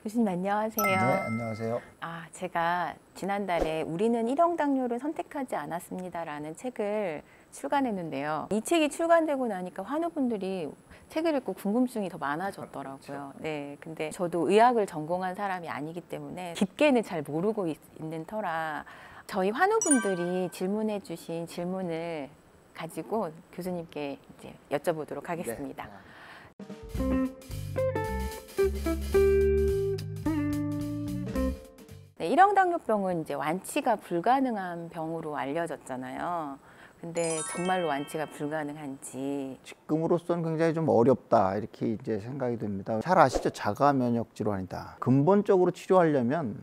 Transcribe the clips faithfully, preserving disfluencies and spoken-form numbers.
교수님 안녕하세요. 네, 안녕하세요. 아, 제가 지난달에 우리는 일형 당뇨를 선택하지 않았습니다라는 책을 출간했는데요. 이 책이 출간되고 나니까 환우분들이 책을 읽고 궁금증이 더 많아졌더라고요. 네, 근데 저도 의학을 전공한 사람이 아니기 때문에 깊게는 잘 모르고 있, 있는 터라 저희 환우분들이 질문해 주신 질문을 가지고 교수님께 이제 여쭤보도록 하겠습니다. 네. 네, 일형 당뇨병은 이제 완치가 불가능한 병으로 알려졌잖아요. 근데 정말로 완치가 불가능한지 지금으로서는 굉장히 좀 어렵다 이렇게 이제 생각이 듭니다. 잘 아시죠? 자가 면역 질환이다. 근본적으로 치료하려면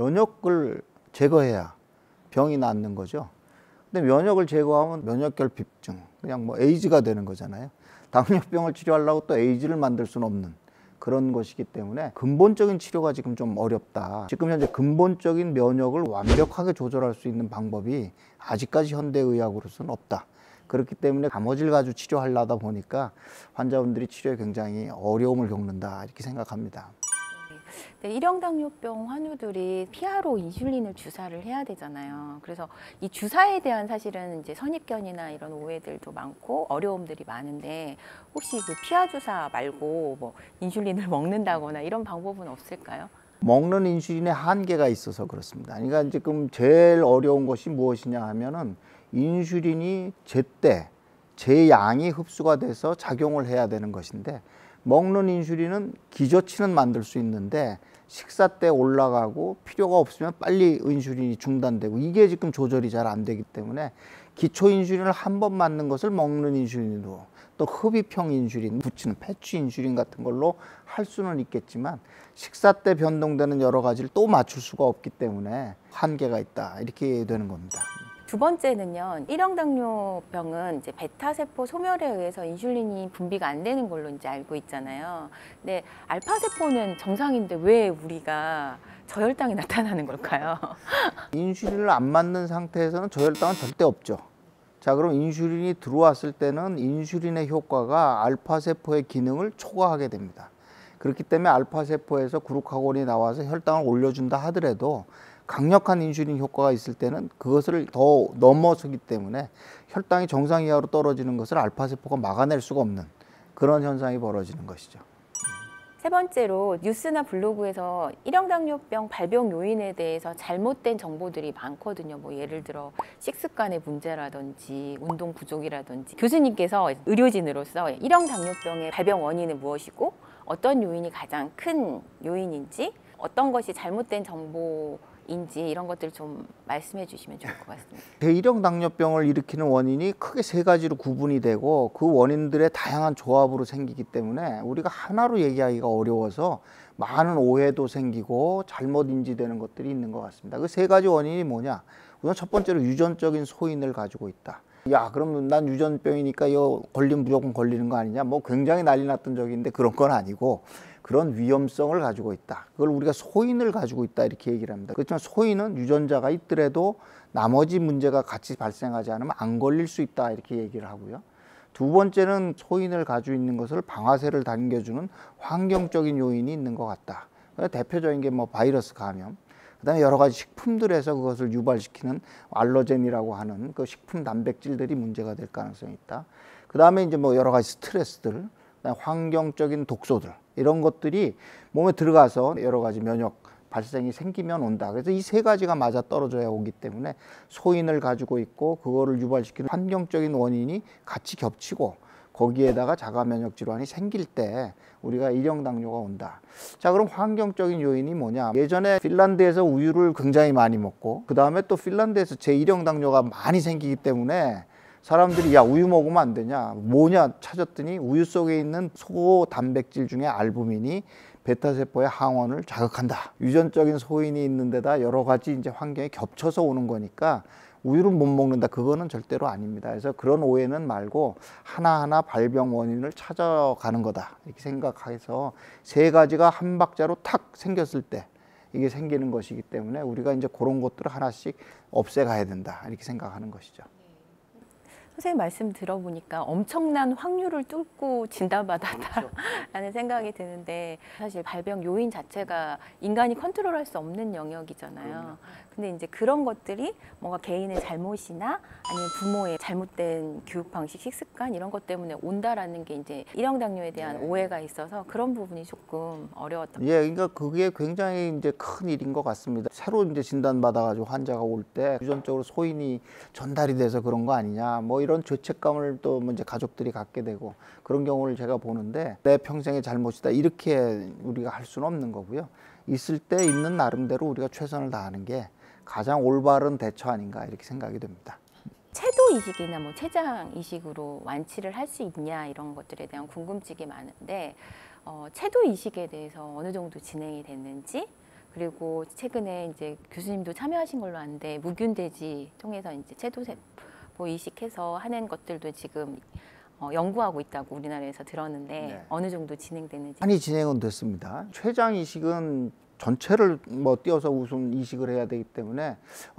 면역을 제거해야 병이 낫는 거죠. 근데 면역을 제거하면 면역결핍증, 그냥 뭐 에이즈가 되는 거잖아요. 당뇨병을 치료하려고 또 에이즈를 만들 수는 없는 그런 것이기 때문에 근본적인 치료가 지금 좀 어렵다. 지금 현재 근본적인 면역을 완벽하게 조절할 수 있는 방법이 아직까지 현대의학으로서는 없다. 그렇기 때문에 나머지를 가지고 치료하려다 보니까 환자분들이 치료에 굉장히 어려움을 겪는다 이렇게 생각합니다. 네, 일형 당뇨병 환우들이 피하로 인슐린을 주사를 해야 되잖아요. 그래서 이 주사에 대한 사실은 이제 선입견이나 이런 오해들도 많고 어려움들이 많은데 혹시 그 피하 주사 말고 뭐 인슐린을 먹는다거나 이런 방법은 없을까요? 먹는 인슐린의 한계가 있어서 그렇습니다. 그러니까 지금 제일 어려운 것이 무엇이냐 하면은 인슐린이 제때 제양이 흡수가 돼서 작용을 해야 되는 것인데 먹는 인슐린은 기저치는 만들 수 있는데 식사 때 올라가고 필요가 없으면 빨리 인슐린이 중단되고 이게 지금 조절이 잘 안 되기 때문에 기초 인슐린을 한 번 맞는 것을 먹는 인슐린으로 또 흡입형 인슐린, 붙이는 패치 인슐린 같은 걸로 할 수는 있겠지만 식사 때 변동되는 여러 가지를 또 맞출 수가 없기 때문에 한계가 있다 이렇게 되는 겁니다. 두 번째는요, 일형 당뇨병은 이제 베타 세포 소멸에 의해서 인슐린이 분비가 안 되는 걸로 이제 알고 있잖아요. 근데 알파 세포는 정상인데 왜 우리가 저혈당이 나타나는 걸까요? 인슐린을 안 맞는 상태에서는 저혈당은 절대 없죠. 자, 그럼 인슐린이 들어왔을 때는 인슐린의 효과가 알파 세포의 기능을 초과하게 됩니다. 그렇기 때문에 알파 세포에서 그루카곤이 나와서 혈당을 올려준다 하더라도 강력한 인슐린 효과가 있을 때는 그것을 더 넘어서기 때문에 혈당이 정상 이하로 떨어지는 것을 알파 세포가 막아낼 수가 없는 그런 현상이 벌어지는 것이죠. 세 번째로 뉴스나 블로그에서 일형 당뇨병 발병 요인에 대해서 잘못된 정보들이 많거든요. 뭐 예를 들어 식습관의 문제라든지 운동 부족이라든지 교수님께서 의료진으로서 일형 당뇨병의 발병 원인은 무엇이고 어떤 요인이 가장 큰 요인인지 어떤 것이 잘못된 정보인지 이런 것들을 좀 말씀해 주시면 좋을 것 같습니다. 제일형 당뇨병을 일으키는 원인이 크게 세 가지로 구분이 되고 그 원인들의 다양한 조합으로 생기기 때문에 우리가 하나로 얘기하기가 어려워서 많은 오해도 생기고 잘못 인지되는 것들이 있는 것 같습니다. 그 세 가지 원인이 뭐냐? 우선 첫 번째로 유전적인 소인을 가지고 있다. 야, 그럼 난 유전병이니까 이거 걸리면 무조건 걸리는 거 아니냐? 뭐 굉장히 난리 났던 적이 있는데 그런 건 아니고 그런 위험성을 가지고 있다. 그걸 우리가 소인을 가지고 있다 이렇게 얘기를 합니다. 그렇지만 소인은 유전자가 있더라도 나머지 문제가 같이 발생하지 않으면 안 걸릴 수 있다 이렇게 얘기를 하고요. 두 번째는 소인을 가지고 있는 것을 방아쇠를 당겨주는 환경적인 요인이 있는 것 같다. 대표적인 게 뭐 바이러스 감염, 그다음에 여러 가지 식품들에서 그것을 유발시키는 알러젠이라고 하는 그 식품 단백질들이 문제가 될 가능성이 있다. 그다음에 이제 뭐 여러 가지 스트레스들, 환경적인 독소들 이런 것들이 몸에 들어가서 여러 가지 면역 발생이 생기면 온다. 그래서 이 세 가지가 맞아 떨어져야 오기 때문에 소인을 가지고 있고 그거를 유발시키는 환경적인 원인이 같이 겹치고 거기에다가 자가 면역 질환이 생길 때 우리가 일형 당뇨가 온다. 자, 그럼 환경적인 요인이 뭐냐? 예전에 핀란드에서 우유를 굉장히 많이 먹고 그 다음에 또 핀란드에서 제일형 당뇨가 많이 생기기 때문에 사람들이 야, 우유 먹으면 안 되냐? 뭐냐 찾았더니 우유 속에 있는 소 단백질 중에 알부민이 베타세포의 항원을 자극한다. 유전적인 소인이 있는 데다 여러 가지 이제 환경이 겹쳐서 오는 거니까 우유를 못 먹는다. 그거는 절대로 아닙니다. 그래서 그런 오해는 말고 하나하나 발병 원인을 찾아가는 거다. 이렇게 생각해서 세 가지가 한 박자로 탁 생겼을 때 이게 생기는 것이기 때문에 우리가 이제 그런 것들을 하나씩 없애가야 된다. 이렇게 생각하는 것이죠. 선생님 말씀 들어보니까 엄청난 확률을 뚫고 진단받았다라는 그렇죠. 생각이 드는데 사실 발병 요인 자체가 인간이 컨트롤할 수 없는 영역이잖아요. 그럼요. 근데 이제 그런 것들이 뭔가 개인의 잘못이나 아니면 부모의 잘못된 교육 방식, 식습관 이런 것 때문에 온다라는 게 이제 일형 당뇨에 대한 네. 오해가 있어서 그런 부분이 조금 어려웠던 예, 그러니까 그게 굉장히 이제 큰 일인 것 같습니다. 새로 이제 진단받아가지고 환자가 올 때 유전적으로 소인이 전달이 돼서 그런 거 아니냐, 뭐 이런 죄책감을 또 이제 가족들이 갖게 되고 그런 경우를 제가 보는데 내 평생의 잘못이다 이렇게 우리가 할 수는 없는 거고요. 있을 때 있는 나름대로 우리가 최선을 다하는 게 가장 올바른 대처 아닌가 이렇게 생각이 됩니다. 채도 이식이나 뭐 췌장 이식으로 완치를 할 수 있냐 이런 것들에 대한 궁금증이 많은데 어, 채도 이식에 대해서 어느 정도 진행이 됐는지 그리고 최근에 이제 교수님도 참여하신 걸로 아는데 무균돼지 통해서 이제 채도세포 이식해서 하는 것들도 지금 어, 연구하고 있다고 우리나라에서 들었는데 네. 어느 정도 진행되는지. 많이 진행은 됐습니다. 췌장 이식은 전체를 뭐 띄어서 우선 이식을 해야 되기 때문에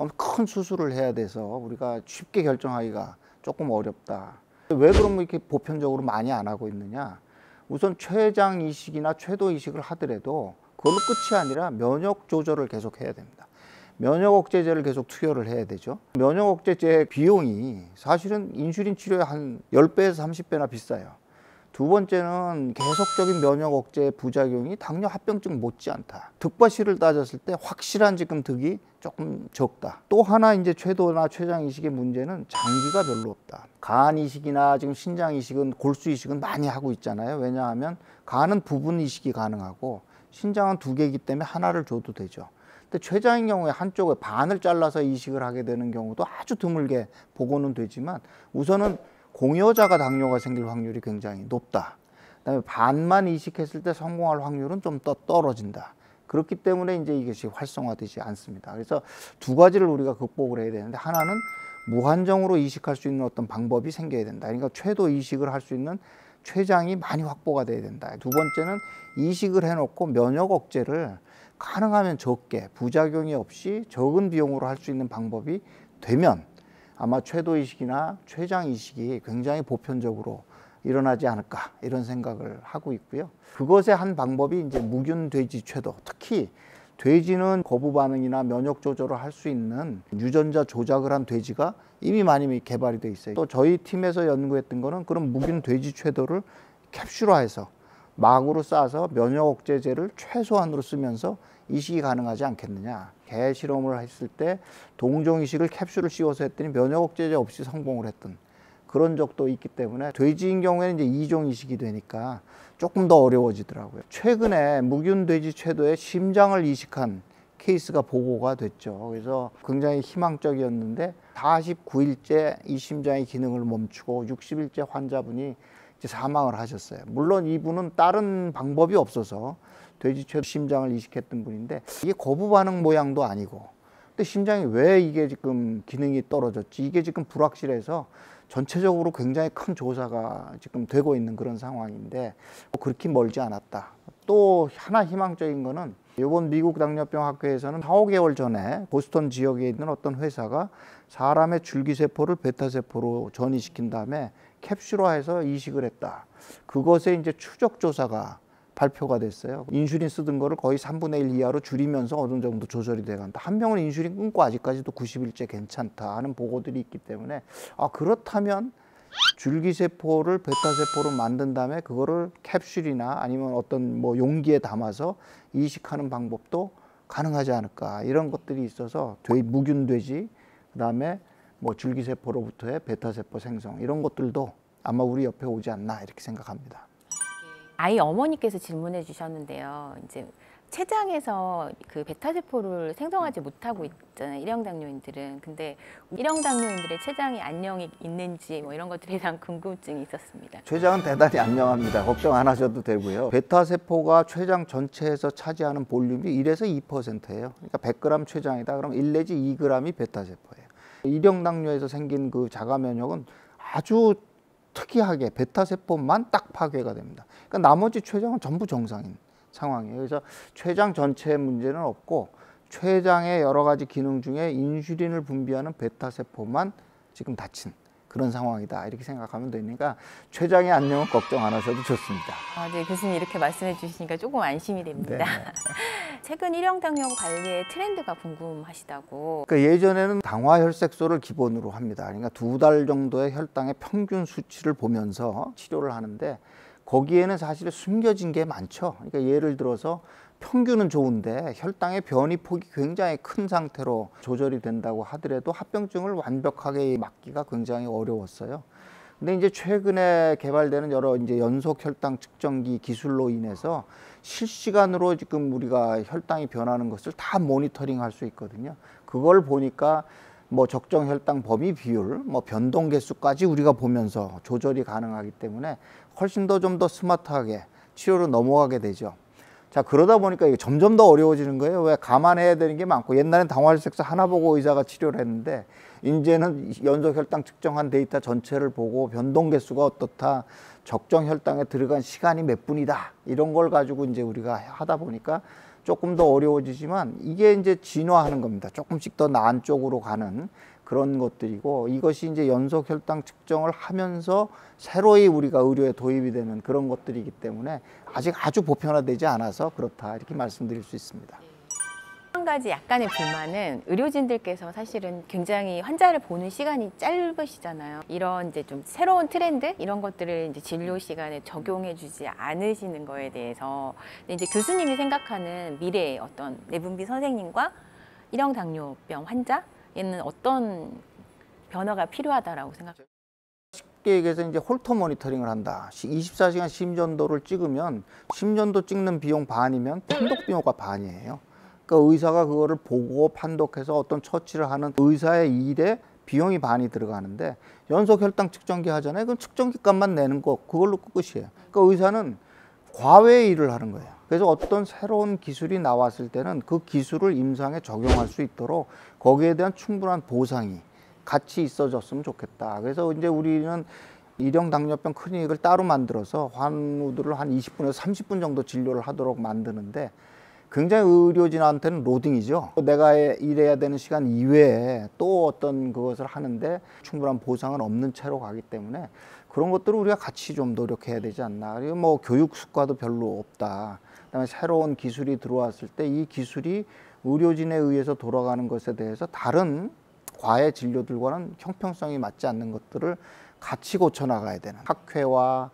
큰 수술을 해야 돼서 우리가 쉽게 결정하기가 조금 어렵다. 왜 그러면 이렇게 보편적으로 많이 안 하고 있느냐? 우선 췌장 이식이나 췌도 이식을 하더라도 그걸로 끝이 아니라 면역 조절을 계속 해야 됩니다. 면역 억제제를 계속 투여를 해야 되죠. 면역 억제제 비용이 사실은 인슐린 치료의 한 십 배에서 삼십 배나 비싸요. 두 번째는 계속적인 면역 억제 부작용이 당뇨 합병증 못지않다. 득과실을 따졌을 때 확실한 지금 득이 조금 적다. 또 하나 이제 췌도나 췌장 이식의 문제는 장기가 별로 없다. 간 이식이나 지금 신장 이식은 골수 이식은 많이 하고 있잖아요. 왜냐하면 간은 부분 이식이 가능하고 신장은 두 개이기 때문에 하나를 줘도 되죠. 근데 췌장의 경우에 한쪽에 반을 잘라서 이식을 하게 되는 경우도 아주 드물게 보고는 되지만 우선은 공여자가 당뇨가 생길 확률이 굉장히 높다. 그다음에 반만 이식했을 때 성공할 확률은 좀 더 떨어진다. 그렇기 때문에 이제 이것이 활성화되지 않습니다. 그래서 두 가지를 우리가 극복을 해야 되는데 하나는 무한정으로 이식할 수 있는 어떤 방법이 생겨야 된다. 그러니까 췌도 이식을 할 수 있는 췌장이 많이 확보가 돼야 된다. 두 번째는 이식을 해놓고 면역 억제를 가능하면 적게 부작용이 없이 적은 비용으로 할 수 있는 방법이 되면 아마 췌도 이식이나 췌장 이식이 굉장히 보편적으로 일어나지 않을까 이런 생각을 하고 있고요. 그것의 한 방법이 이제 무균 돼지 췌도, 특히 돼지는 거부 반응이나 면역 조절을 할 수 있는 유전자 조작을 한 돼지가 이미 많이 개발이 돼 있어요. 또 저희 팀에서 연구했던 거는 그런 무균 돼지 췌도를 캡슐화해서 막으로 싸서 면역 억제제를 최소한으로 쓰면서 이식이 가능하지 않겠느냐. 개 실험을 했을 때 동종 이식을 캡슐을 씌워서 했더니 면역 억제제 없이 성공을 했던 그런 적도 있기 때문에 돼지인 경우에는 이제 이종 이식이 되니까 조금 더 어려워지더라고요. 최근에 무균 돼지 췌도에 심장을 이식한 케이스가 보고가 됐죠. 그래서 굉장히 희망적이었는데 사십구 일째 이 심장의 기능을 멈추고 육십 일째 환자분이 이제 사망을 하셨어요. 물론 이분은 다른 방법이 없어서 돼지 췌도 심장을 이식했던 분인데 이게 거부 반응 모양도 아니고 근데 심장이 왜 이게 지금 기능이 떨어졌지? 이게 지금 불확실해서 전체적으로 굉장히 큰 조사가 지금 되고 있는 그런 상황인데 그렇게 멀지 않았다. 또 하나 희망적인 거는 이번 미국 당뇨병 학회에서는 사, 오 개월 전에 보스턴 지역에 있는 어떤 회사가 사람의 줄기세포를 베타세포로 전이시킨 다음에 캡슐화해서 이식을 했다. 그것에 이제 추적 조사가 발표가 됐어요. 인슐린 쓰던 거를 거의 삼분의 일 이하로 줄이면서 어느 정도 조절이 돼간다. 한 명은 인슐린 끊고 아직까지도 구십 일째 괜찮다 하는 보고들이 있기 때문에 아 그렇다면 줄기세포를 베타세포로 만든 다음에 그거를 캡슐이나 아니면 어떤 뭐 용기에 담아서 이식하는 방법도 가능하지 않을까 이런 것들이 있어서 돼, 무균돼지 그다음에 뭐 줄기세포로부터의 베타세포 생성 이런 것들도 아마 우리 옆에 오지 않나 이렇게 생각합니다. 아이 어머니께서 질문해 주셨는데요. 이제 췌장에서 그 베타세포를 생성하지 못하고 있잖아요. 일형 당뇨인들은. 근데 일형 당뇨인들의 췌장이 안녕이 있는지 뭐 이런 것들에 대한 궁금증이 있었습니다. 췌장은 대단히 안녕합니다. 걱정 안 하셔도 되고요. 베타세포가 췌장 전체에서 차지하는 볼륨이 일에서 이 퍼센트예요. 그러니까 백 그램 췌장이다. 그럼 일 내지 이 그램이 베타세포예요. 일형 당뇨에서 생긴 그 자가 면역은 아주 특이하게 베타세포만 딱 파괴가 됩니다. 그러니까 나머지 췌장은 전부 정상인 상황이에요. 그래서 췌장 전체의 문제는 없고 췌장의 여러 가지 기능 중에 인슐린을 분비하는 베타세포만 지금 다친 그런 상황이다 이렇게 생각하면 되니까 췌장의 안녕은 걱정 안 하셔도 좋습니다. 아, 네, 교수님 이렇게 말씀해 주시니까 조금 안심이 됩니다. 네. 최근 일형 당뇨 관리의 트렌드가 궁금하시다고. 그러니까 예전에는 당화혈색소를 기본으로 합니다. 그러니까 두 달 정도의 혈당의 평균 수치를 보면서 치료를 하는데 거기에는 사실 숨겨진 게 많죠. 그러니까 예를 들어서 평균은 좋은데 혈당의 변이 폭이 굉장히 큰 상태로 조절이 된다고 하더라도 합병증을 완벽하게 막기가 굉장히 어려웠어요. 근데 이제 최근에 개발되는 여러 이제 연속 혈당 측정기 기술로 인해서 실시간으로 지금 우리가 혈당이 변하는 것을 다 모니터링 할 수 있거든요. 그걸 보니까 뭐 적정 혈당 범위 비율, 뭐 변동 개수까지 우리가 보면서 조절이 가능하기 때문에 훨씬 더 좀 더 스마트하게 치료로 넘어가게 되죠. 자, 그러다 보니까 이게 점점 더 어려워지는 거예요. 왜? 감안해야 되는 게 많고, 옛날엔 당화혈색소 하나 보고 의사가 치료를 했는데 이제는 연속 혈당 측정한 데이터 전체를 보고 변동 개수가 어떻다, 적정 혈당에 들어간 시간이 몇 분이다, 이런 걸 가지고 이제 우리가 하다 보니까 조금 더 어려워지지만 이게 이제 진화하는 겁니다. 조금씩 더 나은 쪽으로 가는 그런 것들이고, 이것이 이제 연속 혈당 측정을 하면서 새로이 우리가 의료에 도입이 되는 그런 것들이기 때문에 아직 아주 보편화되지 않아서 그렇다 이렇게 말씀드릴 수 있습니다. 한 가지 약간의 불만은 의료진들께서 사실은 굉장히 환자를 보는 시간이 짧으시잖아요. 이런 이제 좀 새로운 트렌드 이런 것들을 이제 진료 시간에 적용해주지 않으시는 거에 대해서 근데 이제 교수님이 생각하는 미래의 어떤 내분비 선생님과 일형 당뇨병 환자에는 어떤 변화가 필요하다라고 생각해요? 쉽게 얘기해서 이제 홀터 모니터링을 한다. 이십사 시간 심전도를 찍으면 심전도 찍는 비용 반이면 판독 비용가 반이에요. 그러니까 의사가 그거를 보고 판독해서 어떤 처치를 하는 의사의 일에 비용이 반이 들어가는데, 연속 혈당 측정기 하잖아요. 그럼 측정기 값만 내는 거, 그걸로 끝이에요. 그러니까 의사는 과외의 일을 하는 거예요. 그래서 어떤 새로운 기술이 나왔을 때는 그 기술을 임상에 적용할 수 있도록 거기에 대한 충분한 보상이 같이 있어졌으면 좋겠다. 그래서 이제 우리는 일형 당뇨병 클리닉을 따로 만들어서 환우들을 한 이십 분에서 삼십 분 정도 진료를 하도록 만드는데, 굉장히 의료진한테는 로딩이죠. 내가 일해야 되는 시간 이외에 또 어떤 그것을 하는데 충분한 보상은 없는 채로 가기 때문에 그런 것들을 우리가 같이 좀 노력해야 되지 않나. 그리고 뭐 교육 수과도 별로 없다. 그다음에 새로운 기술이 들어왔을 때 이 기술이 의료진에 의해서 돌아가는 것에 대해서 다른 과외 진료들과는 형평성이 맞지 않는 것들을 같이 고쳐 나가야 되는, 학회와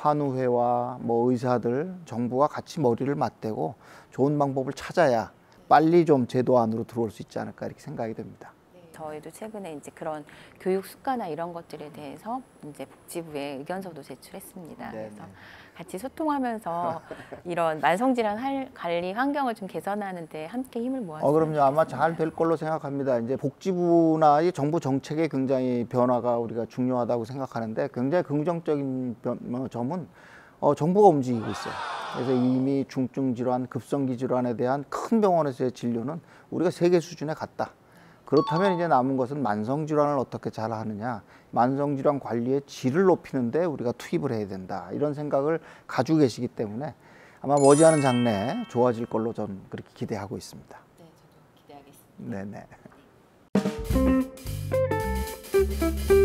환우회와 뭐 의사들, 정부가 같이 머리를 맞대고 좋은 방법을 찾아야 빨리 좀 제도 안으로 들어올 수 있지 않을까 이렇게 생각이 됩니다. 저희도 최근에 이제 그런 교육 수가나 이런 것들에 대해서 이제 복지부에 의견서도 제출했습니다. 네네. 그래서 같이 소통하면서 이런 만성질환 할- 관리 환경을 좀 개선하는데 함께 힘을 모았으면 어, 그럼요. 아마 좋겠습니다. 잘 될 걸로 생각합니다. 이제 복지부나 이 정부 정책에 굉장히 변화가 우리가 중요하다고 생각하는데, 굉장히 긍정적인 변- 어, 점은 어, 정부가 움직이고 있어요. 그래서 이미 중증 질환, 급성기 질환에 대한 큰 병원에서의 진료는 우리가 세계 수준에 갔다. 그렇다면 이제 남은 것은 만성질환을 어떻게 잘 하느냐, 만성질환 관리의 질을 높이는데 우리가 투입을 해야 된다, 이런 생각을 가지고 계시기 때문에 아마 머지않은 장래에 좋아질 걸로 저는 그렇게 기대하고 있습니다. 네, 저도 기대하겠습니다. 네네.